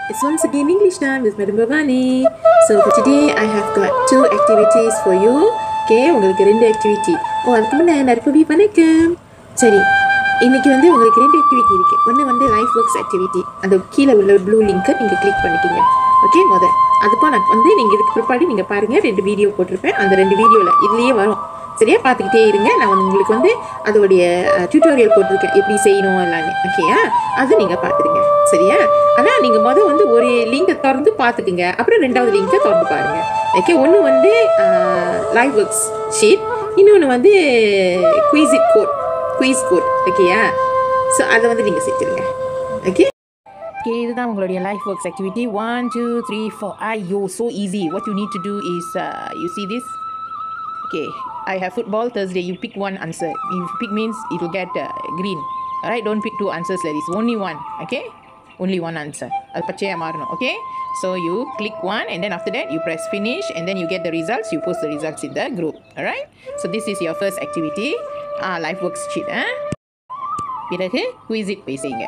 It's once again English time with Madam Bhavani. So for today, I have got 2 activities for you. Okay, உங்களுக்கு 2 activity. அதுக்கு முன்னே நற்பவி வணக்கம். சரி, இன்னைக்கு வந்து உங்களுக்கு 2 activity இருக்கு. ஒன்று வந்து லைஃப் ஒர்க்ஸ் activity. அந்த கீழே உள்ள ப்ளூ லிங்கை நீங்கள் கிளிக் பண்ணிக்கிங்க. ஓகே, அதுக்கும் நான் வந்து நீங்கள் இதுக்கு பிற்பாடு நீங்கள் பாருங்கள், 2 வீடியோ போட்டிருப்பேன். அந்த 2 வீடியோவில் இதுலேயே வரும். சரியா, பார்த்துக்கிட்டே இருங்க. நான் உங்களுக்கு வந்து அதோடைய டியூட்டோரியல் போட்டிருக்கேன், எப்படி செய்யணும் எல்லாமே. ஓகேயா, அது நீங்கள் பார்த்துருங்க. சரியா, ஆனால் நீங்கள் வந்து ஒரு லிங்கை திறந்து பார்த்துக்குங்க, அப்புறம் 2வது லிங்கை திறந்து பாருங்கள். ஓகே, ஒன்று வந்து லைவ் ஒர்க்ஸ் ஷீட், இன்னொன்று வந்து குயிஸ் கோட். ஓகேயா, ஸோ அதை வந்து நீங்கள் செஞ்சுருங்க. ஓகே, இதுதான் உங்களுடைய லைஃப் ஒர்க்ஸ் ஆக்டிவிட்டி. 1 2 3 4. ஐயோ, so easy. What you need to do is you see this. Okay, I have football Thursday. You pick one answer. If you pick means it will get green. Alright, don't pick 2 answers like this. Only one. Okay, only one answer. Al pachaya marano. Okay, so you click one and then after that you press finish and then you get the results. You post the results in the group. Alright, so this is your first activity. Life works sheet. பிறகு quiz it போய் செய்யுங்க.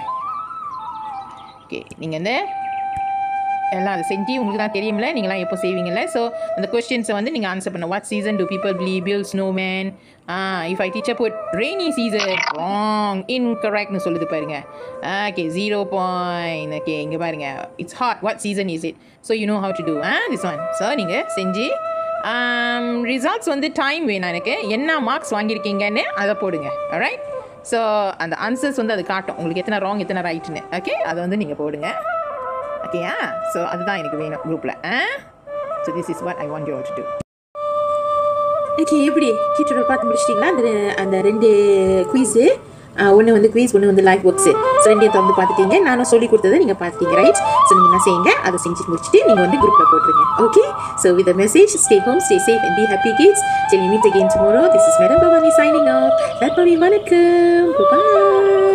Okay, நீங்கள் இந்த எல்லாம் அதை செஞ்சு உங்களுக்கு தான் தெரியும்ல, நீங்களாம் எப்போ செய்வீங்கல்ல. ஸோ அந்த கொஸ்டின்ஸை வந்து நீங்கள் ஆன்சர் பண்ண. What season do people build snowman? If I teacher put rainy season, wrong, இன்கரெக்ட்னு சொல்லுது பாருங்க. Okay, 0 point. ஓகே, இங்கே பாருங்க, it's hot. What season is it? So you know how to do this one. So நீங்கள் செஞ்சு results வந்து time வேணும் எனக்கு, என்ன மார்க்ஸ் வாங்கியிருக்கீங்கன்னு அதை போடுங்க. ஆல்ரைட், ஸோ அந்த ஆன்சர்ஸ் வந்து அது காட்டும் உங்களுக்கு எத்தனை ராங் எத்தனை ரைட்டுன்னு. ஓகே, அதை வந்து நீங்கள் போடுங்க. ஓகேயா, ஸோ அதுதான் எனக்கு வேணும் குரூப்பில். So this is what I want you all to do. Okay, எப்படி டியூட்டோரியல் பார்த்து முடிச்சிட்டிங்களா? அந்த 2 குயிஸு, ஒன்று வந்து குயிஸ், ஒன்று வந்து லைஃப் ஒர்க்ஸு. ஸோ 2 திறந்து பார்த்துட்டீங்க, நானும் சொல்லி கொடுத்ததை நீங்கள் பார்த்துட்டீங்க. ரைட், ஸோ நீங்கள் என்ன செய்யுங்க, அதை செஞ்சு முடிச்சுட்டு நீங்கள் வந்து குரூப்பில் போட்டுருங்க. Okay, so with a message, stay home, stay safe and be happy kids. Till we meet again tomorrow. This is Madam Bhavani signing off. நற்பவி வணக்கம். Bye.